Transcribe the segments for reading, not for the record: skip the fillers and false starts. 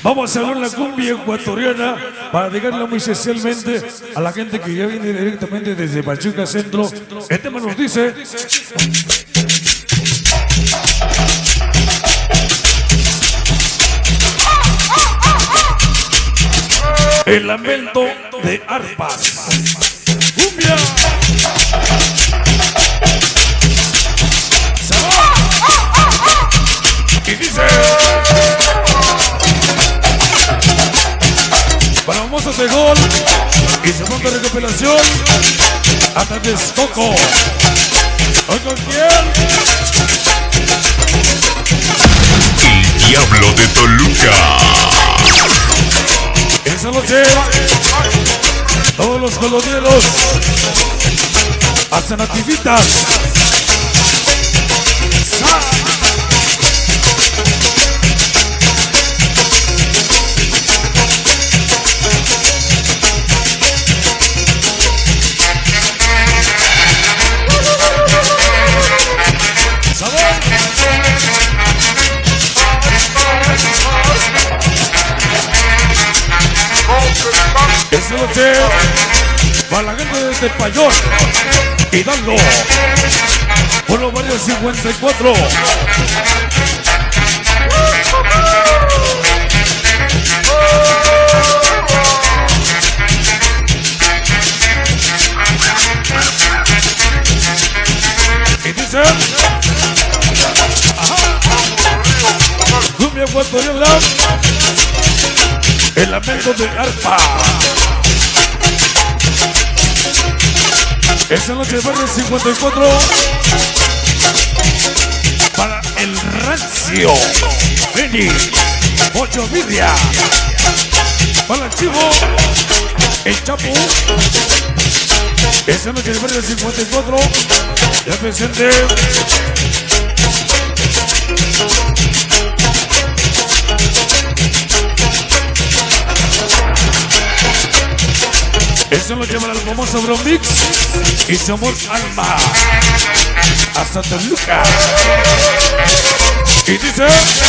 Vamos a hablar la cumbia ecuatoriana para dedicarla muy especialmente a la gente que ya viene directamente desde Pachuca Centro. El tema nos dice... El lamento de arpas. ¡Cumbia! Y dice... Para famosos de gol y segunda recopilación, hasta Texcoco. ¿Hoy con quién? El Diablo de Toluca. Esa noche, todos los colonieros hacen activitas. Esta noche para la gente de Tepayón y Hidalgo por los barrios 54. Y dice cumbia ecuatoriana, el lamento de arpa. Esta noche de barrio 54 para el rancio Beni Ocho Birria, para el Chivo el Chapo. Esta noche de barrio 54 ya presente eso lo lleva al famoso Bromix y somos Alma hasta Toluca. Y dice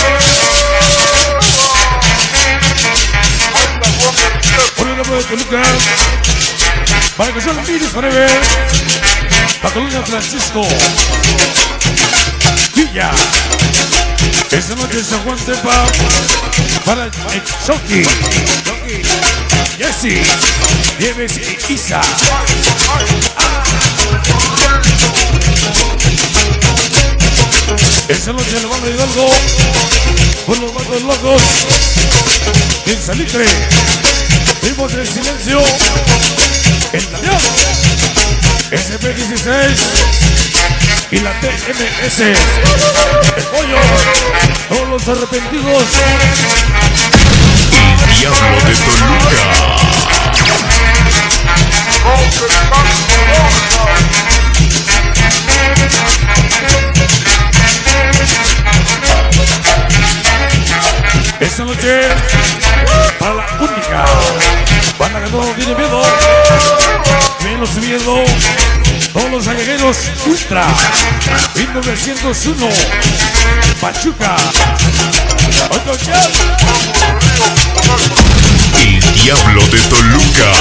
por el nombre de Toluca para que son miles para ver para Colonia Francisco Villa. Esa noche se aguante para el Chucky Jesse Nieves y Isa. Esa noche le van a Hidalgo por los bandos locos en Salitre. Vimos el silencio en la Dios SP16 y la TMS. El pollo, todos los arrepentidos. El Diablo de Toluca. Esta noche para la única banda que no tiene miedo, menos miedo, todos los aguejeros Ultra 1901 Pachuca. El Diablo de Toluca.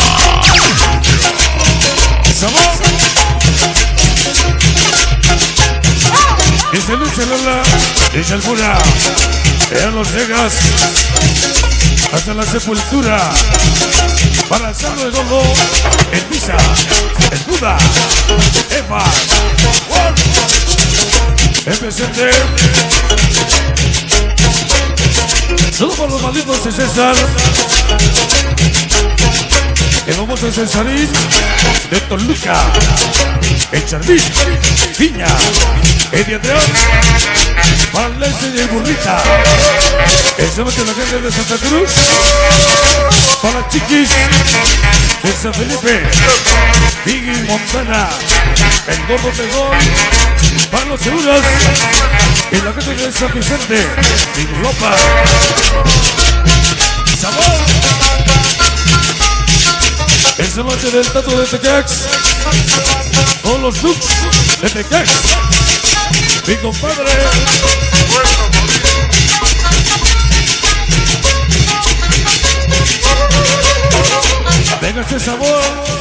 Dice Luis Lola, dice el Mura, en Los Vegas, hasta la Sepultura, para el Saldo de Gordo, el Pisa, el Buda, Eva, Juan, FCT, solo por los malditos de César, el famoso Cesarín de Toluca, el Charvín, Piña, Eddie Adrián, para el Leslie y el Burrita. Esa noche la gente de Santa Cruz, para Chiquis de San Felipe, Biggie Montana, el Gordo Tegón, para los Seguros y la gente de San Vicente, Europa. ¡Sabor! Esa noche del Tato de Tecax, todos los Dukes de Tecax, mi compadre Venga ese sabor.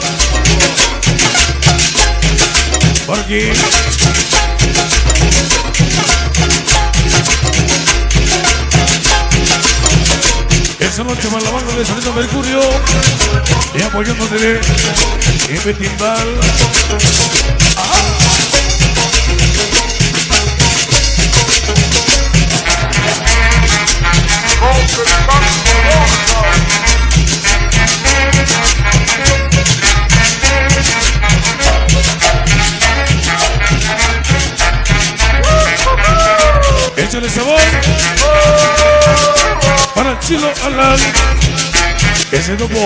Por aquí. Esa noche va la banda de Sonido Mercurio y apoyándote en mi timbal. Échale sabor para el Chilo Alan, ese dopo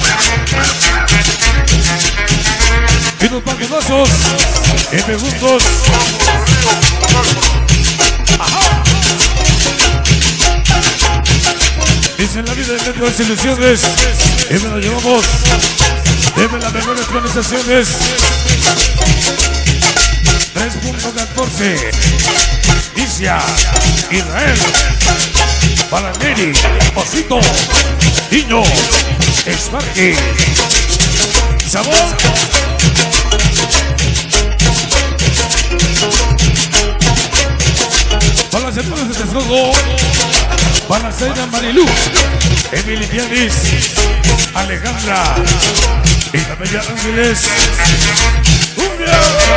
y los paquetazos en segundos. Dicen la vida en las ilusiones y me lo llevamos desde las mejores organizaciones. 3.14 Isia, Israel, para Neri, Osito, Niño, Sparky, Sabor. Para las hermanas de Tesoro, para Zaira Marilú, Emily Pianis, Alejandra y la bella Ángeles. ¡Cumbia!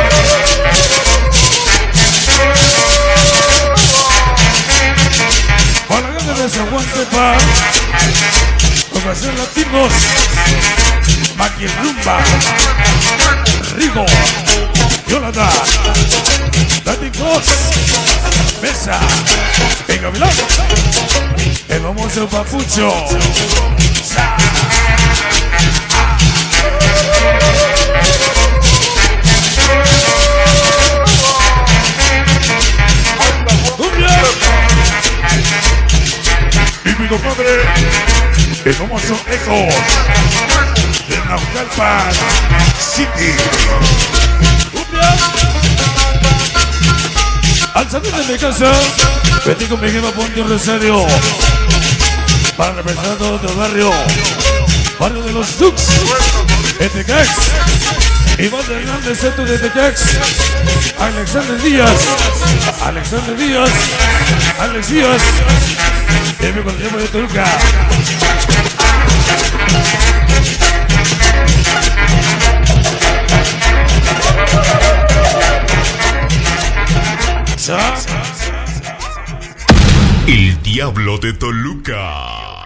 Para la gana de San Juan Tepa, Corazón Latinos, Maqui Rumba, Rigo, Yolanda, Dati Cross, Mesa, Venga Vilán, el famoso Papucho. Y mi compadre, el famoso Ecos de Naucalpan City. Al salir de mi casa, vete con mi jefa Ponte Rosario para el representante del barrio de los Dux, Etecax, Iván Hernández, centro de Etecax, Alexander Díaz, Alex Díaz, y mi colegio de Toluca. El Diablo de Toluca.